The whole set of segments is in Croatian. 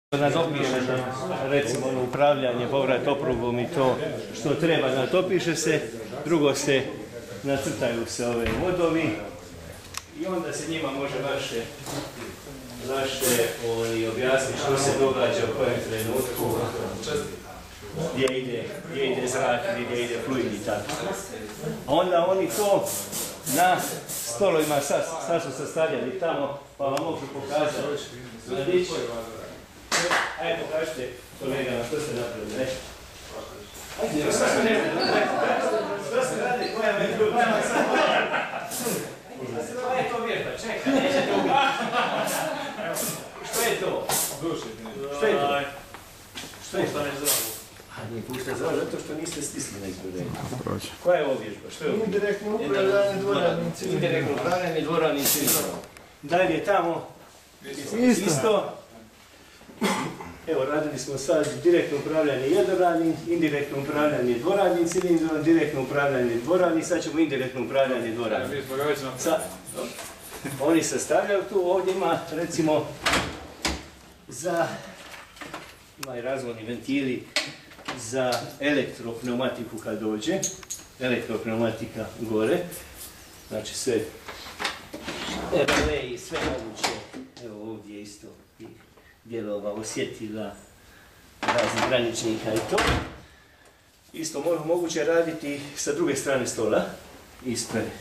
Nadopišete, recimo upravljanje, povrat oprugom i to što treba, nadopiše se. Drugo se nacrtaju se ove vodovi i onda se njima može lakše objasniti što se događa u kojem trenutku, gdje ide zrak, gdje ide fluid i tako. A onda oni to na stolovima sad su sastavljali tamo, pa vam mogu pokazati. Ajde, pokažite kolegama što ste napravili, ne? Ajde, što se radi, koja me problema sad? Koja je to vježba? Čekaj, nećete ubiti. Što je to? Što je to? Što je to? Nije pušta zdravo, zato što niste stisli na izgledenju. Koja je ovo vježba? Što je ovo? Indirektno upravljanje dvoranim cilindrom. Indirektno upravljanje dvoranim cilindrom. Dalje tamo isto. Evo, radili smo sad direktno upravljanje jednoradnim, indirektno upravljanje dvoradnim cilindrom, direktno upravljanje dvoradnim, sad ćemo indirektno upravljanje dvoradnim. Oni se stavljaju tu, ovdje ima recimo ima i razvodni ventili za elektropneumatiku kad dođe, elektropneumatika gore, znači sve relay i sve moguće, evo ovdje isto dijelova osjetila raznih graničnika i to. Isto moguće raditi sa druge strane stola, isto je.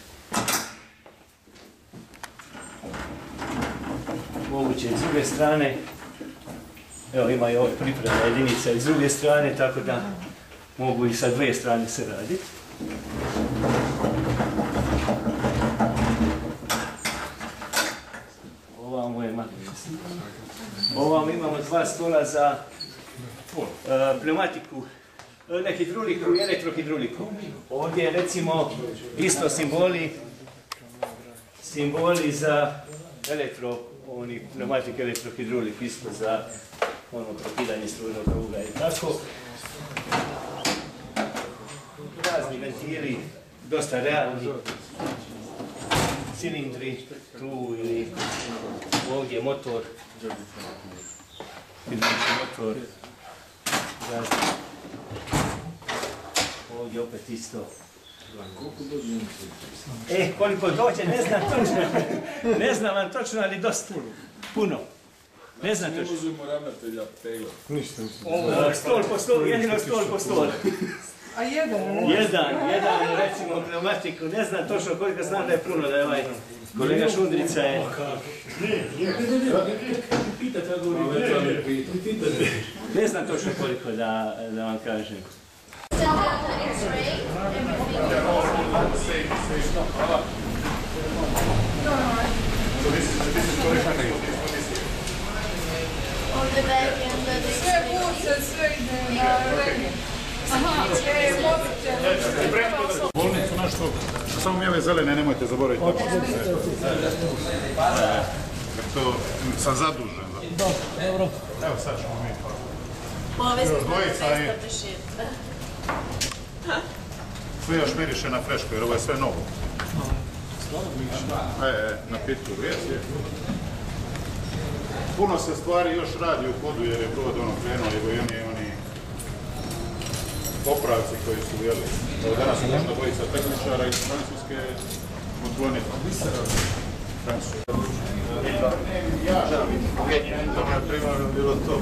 Moguće s druge strane, evo ima i ove pripremne jedinice iz druge strane, tako da mogu i sa dvije strane se raditi. Ovamo je Ovamo imamo dva stola za pneumatiku, ne hidruliku i elektrohidruliku. Ovdje je recimo isto simboli za pneumatik, elektrohidrulik, isto za prekidanje strujnog kruga i tako. Razni ventili, dosta realni. Cilindri, tu ili ovdje motor, motor, ovdje opet isto. Koliko dođe, ne znam točno, ne znam vam točno, ali dosta puno. Ne znam točno. Ne uzimo ravnatelja tegla. Stol po stolu, jedino stol po stolu. A jedan? Jedan, recimo, pneumatiku, ne znam točno koliko, znam da je puno, da je ovaj kolega Šundrica je... Ne znam točno koliko, da vam kažem. Sve buce, sve ide na regiju. Bolnicu nešto, samo mijele zelene, nemojte zaboraviti. To sam zadužen. Dobro. Evo sad ćemo mi. Sve još miriše na frešku jer ovo je sve novo. Na pitu, je. Puno se stvari još radi u hodu jer je provod krenuo i oni popravci koji su jeli. Danas su možda dvojica tehničara iz Francuske otkloniti. To je primarno bilo to.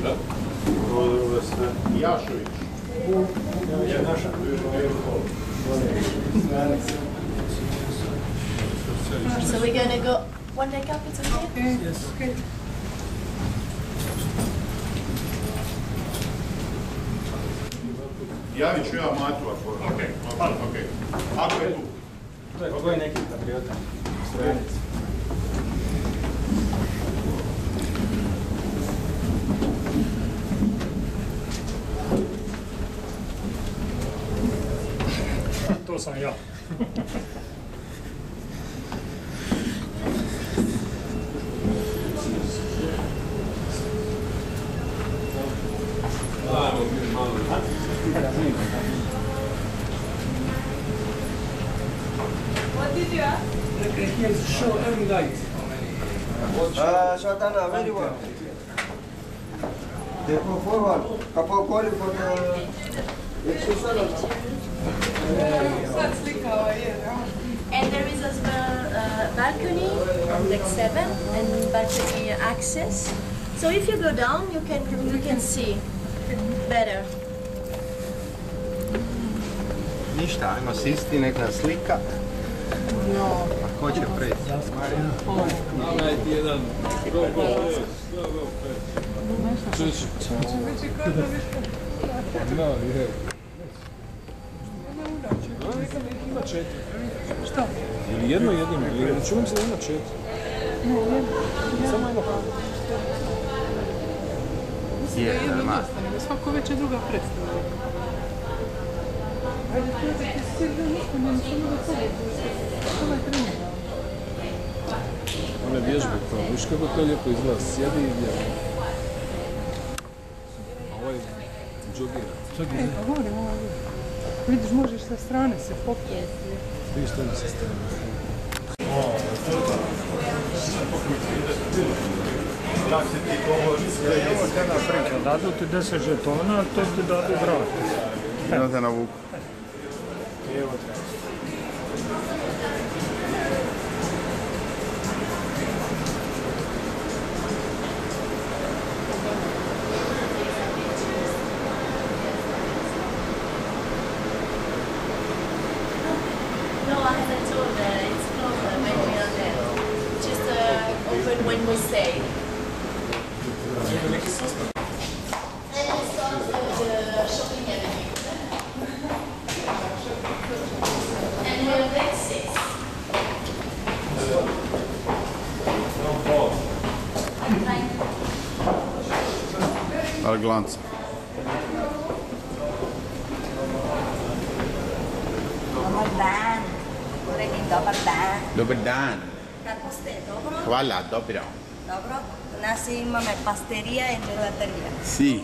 Jašović. So we're going to go one leg up, it's okay? Yes, okay. Javit ću ja Matu ako... Ok. Ako je tu. Ovo je neki patriota. Strojanic. To sam ja. What did you ask? He has show every night. Shadana, very well. Therefore, forward. Couple calling for Sad slika ova je, da? And there is as well balcony on deck 7 and balcony access. So if you go down, you can see better. Ništa, ajmo sisti, nek nas slika. A ko će preći? Najti jedan. Ima 4. Što? Ili jedno jedino, ili računam se da ima 4. Samo jedno. Mislim da je jedno mjesto, nego svako već je druga predstava. Ajde, ti si ništa, nema samo da toga. Ovo je trenutno. One vježbe to, viš kako to lijepo izgleda, sjedi i vježbe. A ovo je džogira. Pa govorim ovo je. Vidiš, možeš sa strane se popiti. Vidiš to mi sa strane. Ovo te na priča, dadu ti 10 žetona, to ti dadu vrati. Jedno te navuku. Evo te. No, I haven't told her. It's closed when we are there. Just open when we stay. And it's also the shopping avenue. And we're deck 6. Ali glanca. Dobar dan. Rekli dobar dan. Dobar dan. Kako ste? Dobro? Hvala, dobro. Dobro. U nas imamo pasterija i gelaterija. Si.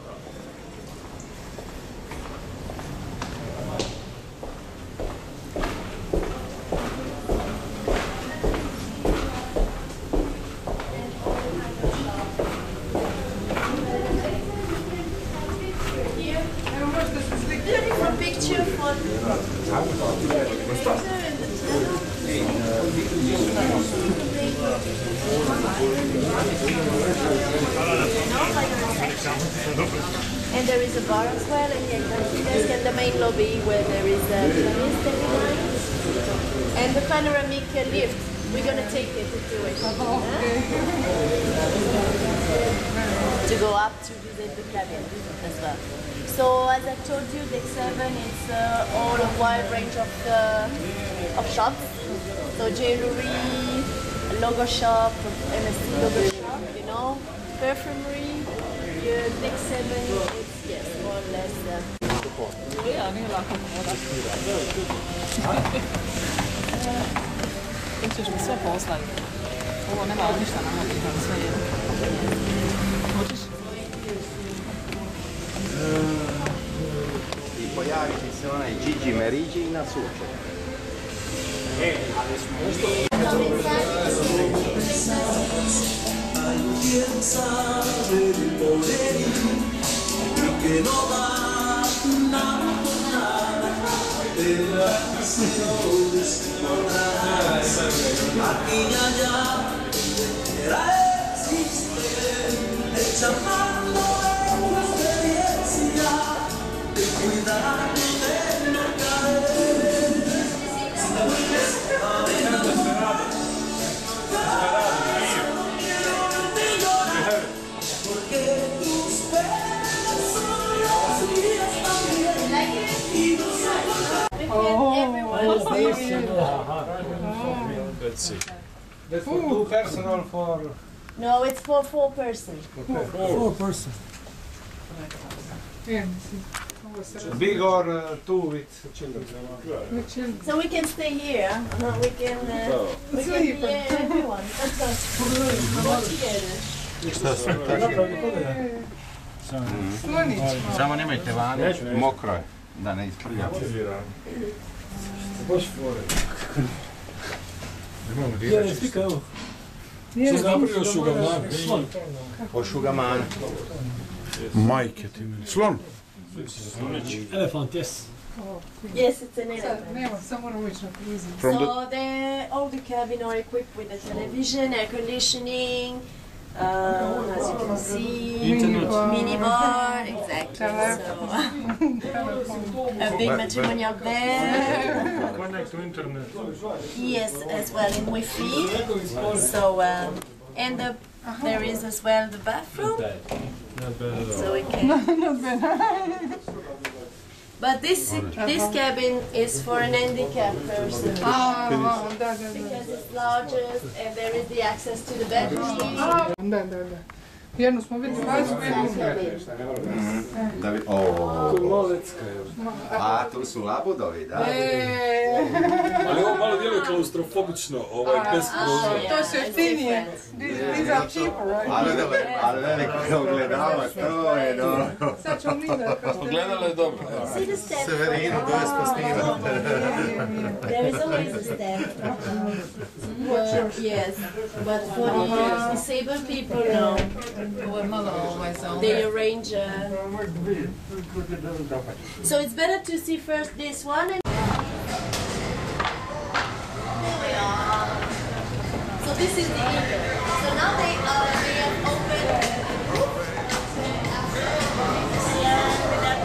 Evo možete se slikati. Beautiful picture for and there is a bar as well, and the main lobby where there is a pianist every night, and the panoramic lift. We're gonna take it to it to go up to visit the cabin as well. So as I told you, deck 7 is all a wide range of shops. So jewelry, logo shop, MSC logo shop, you know, perfumery. Deck 7 is, yes, more or less. Ja, nije lako morat. To ćeš mi sve poslati. Ovo nema ništa na mobitel, sve je. Hoćeš? I pojaviti se onaj Gigi Meriđi i na suče. Let's see. That's for 2 person or for... No, it's for 4 persons. 4 person. Je, mislim. Ovo je sad. Big or 2 with children? So we can stay here. We can Sleep. everyone. Watch together. Slonić malo. Samo nemojte vani, mokro je, da ne isprlja. Baš fore. Imamo Ja ne slika, evo. Nije Što napravio šugaman? O šugamanu. Majke ti meni. Slon? Elephant, yes. Yes, it's an elephant. Nema, samo moramo ići na prizim. From the... So all the cabin are equipped with a television, air conditioning, as you can see, mini bar, exactly. So, a big matrimonial bed. Connect to internet. Yes, as well in Wi-Fi. So, and there is as well the bathroom. So we can. But this cabin is for an handicapped person. Because it's largest and there is the access to the bedroom. Da. Jednu smo vidjeli vanjsku, jednu Da vi... Oooo. Kulovecka je. A, tu su labudovi, da? Ali ovo malo djeluje klaustrofobično, bez prozora. To su jeftinije. These are cheaper, right? Ali veliko ogledalo, to je dobro. Sad ćemo mi da... Ogledalo je dobro. See the step? Severinu, doista snima. There is always a step. Yes, but for the disabled people, no. Ovo je malo za ovo. They arrange. So it's better to see first this one. And here we are. So this is the eagle. So now they have opened the roof. Yeah, with that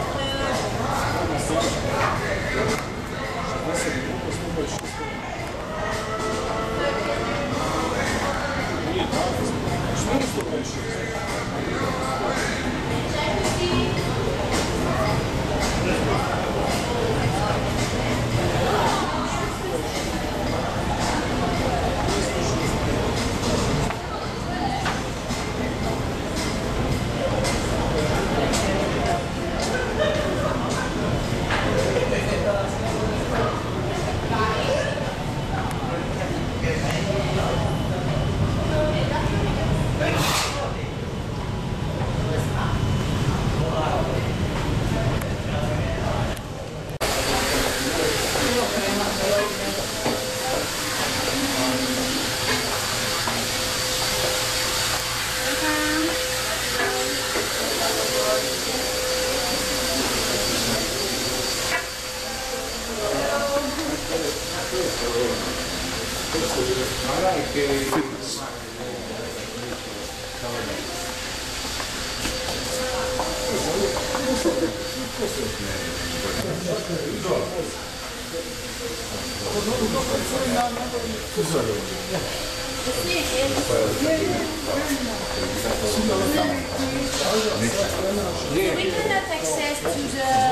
We can have access to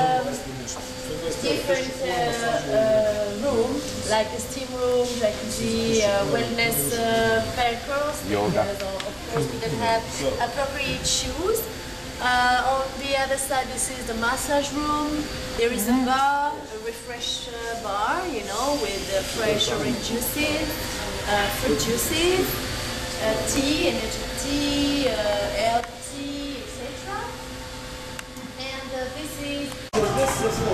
the different rooms, like the steam room, like the wellness fair course. Yoga. Of course, we can have appropriate shoes. On the other side, this is the massage room. There is a bar, a refresh bar, you know, with fresh orange juices, fruit juices, tea, energy tea, herb tea, etc. And this is...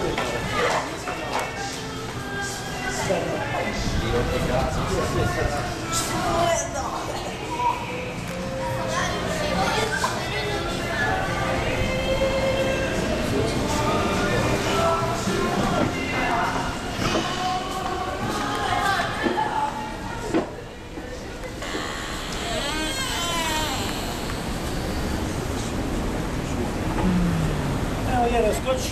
Scotch.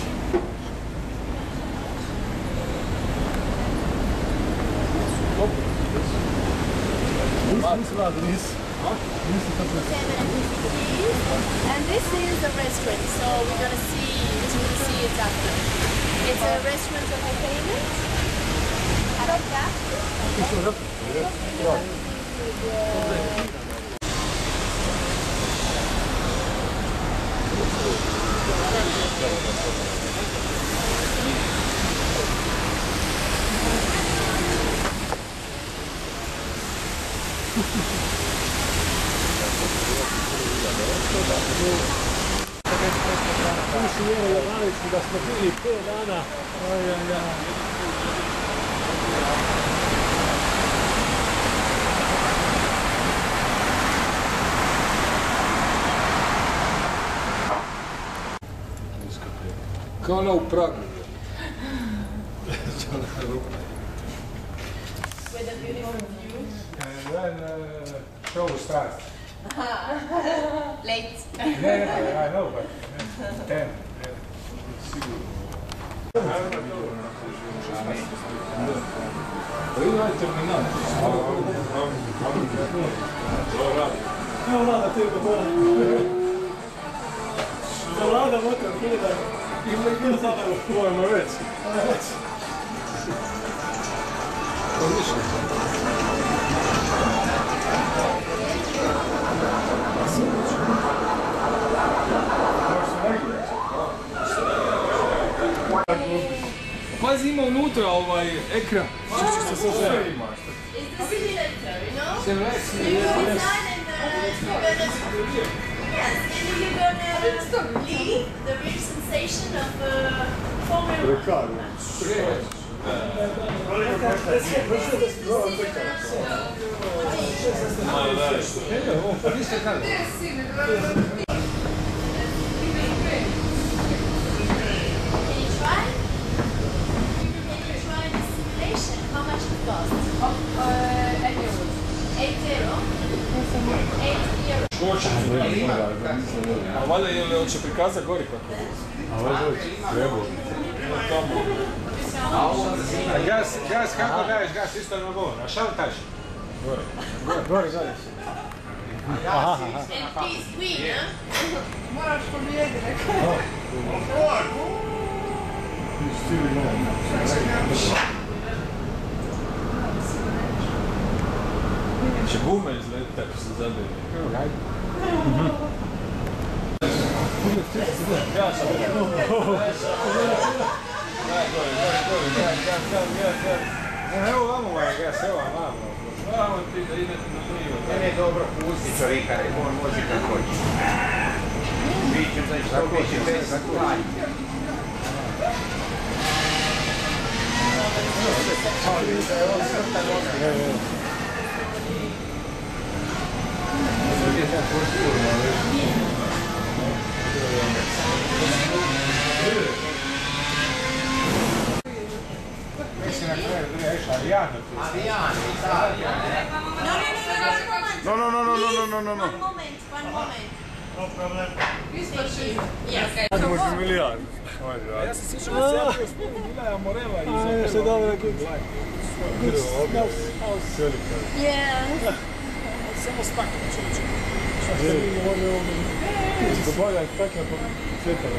And this is the restaurant, so we're gonna see it after. It's a restaurant entertainment. Da smo bili 5 dana. Kao ona u Pragu. With a beautiful view. And then show starts. Late. Yeah, I know, but 10. Evo vlada te ga bola. Da vlada motor, hljeda. Ima zapravo. Pojma već. Odlično. Pazi, ima unutra ovaj ekran. Što se sve ima. It's the simulator, you know? You design and you're gonna... Yes, and you're gonna lead the real sensation of Formula 1. How much it costs? 8 euros. 8 euros. A valjda je li hoće prikazati gori kako je? A ovo treba. A gas kako daješ gas isto na govor, a šta taš? Gore. And please win, huh? Moraš pobijedi, rekao. Će gume izletiti ako se zadeli. Ja sam Evo vamo ovaj gas, evo vamo. Vamo ti da idete na livo. Mene je dobro pusti čovjeka, nek on vozi kako hoće. Viću za što biće bez zaklanja. Mislim na kraju da je išla Arijana tu. Arijana, Italija. No. No. One moment. No problem. Yes. Može milijardu. Ja se sjećam da se ja bio spolu, bila je Amorela i Što je dobro, Yeah. samo stakle čovječe. Šta ste mi govorili ovdje? Dobavljaj stakle po svjetala.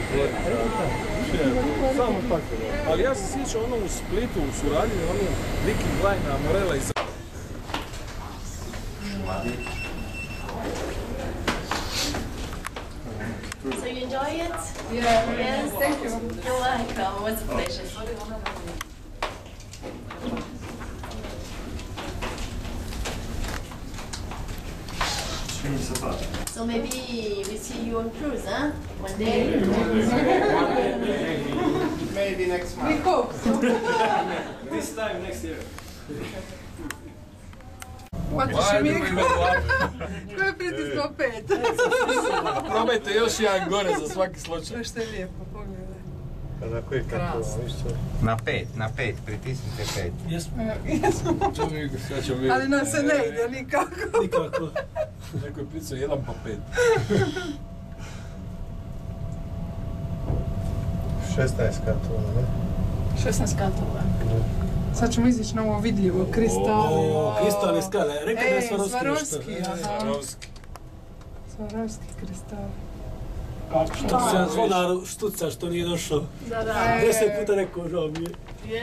Samo stakle. Ali ja se sjećam ono u Splitu, u suradnji, ono Viking Line, Amorela i So you enjoy it? Yeah, Yes. thank you. You're welcome. It was a pleasure. So maybe we see you on cruise, huh? One day. Maybe next We month. hope so. This time next year. Hoćeš i mi? Ko je pritiskao 5? probajte još jedan gore za svaki slučaj. To što je lijepo, pogledaj. Kada koji kako isto. Na 5, pritisnite 5. Jesmo. Sad ćemo vidjeti. Ali nam se ne ide nikako. Nikako. Neko je pisao 1 pa 5. 16 katova, ne? 16 katova. Sad ćemo izići na ovo vidljivo, kristali. Kristalne skale, rekao da je Swarovski. Swarovski. Swarovski kristali. Što se ja zvonaru štuca što nije došao. Da. 10 puta rekao, žao mi je.